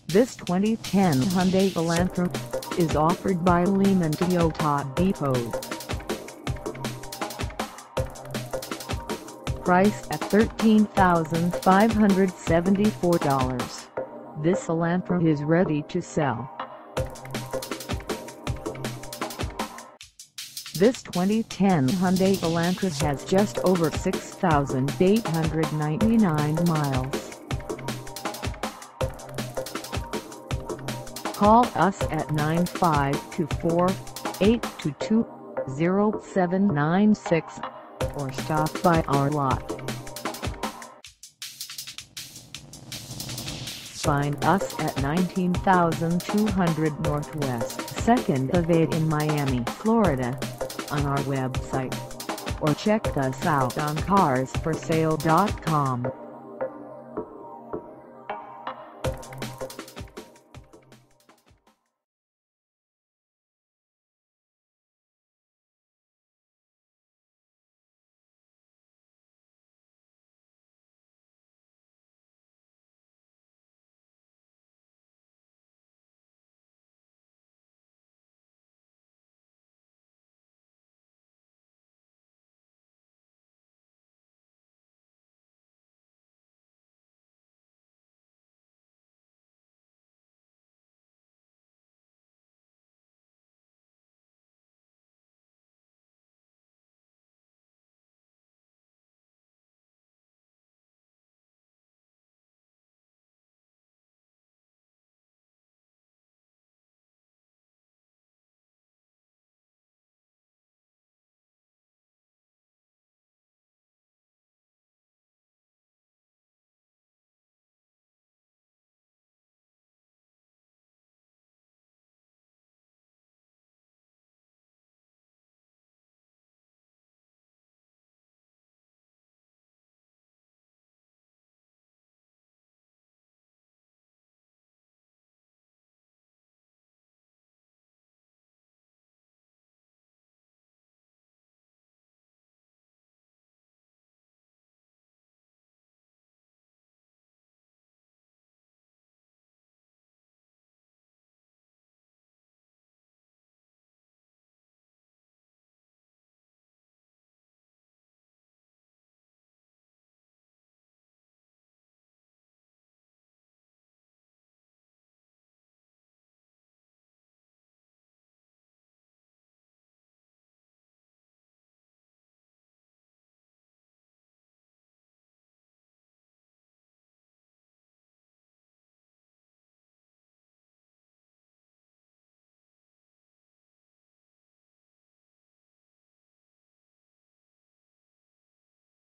This 2010 Hyundai Elantra is offered by Lehman Toyota Depot. Priced at $13,574, this Elantra is ready to sell. This 2010 Hyundai Elantra has just over 6,899 miles. Call us at 952-4-822-0796 or stop by our lot. Find us at 19,200 Northwest 2nd Ave in Miami, Florida, on our website, or check us out on carsforsale.com.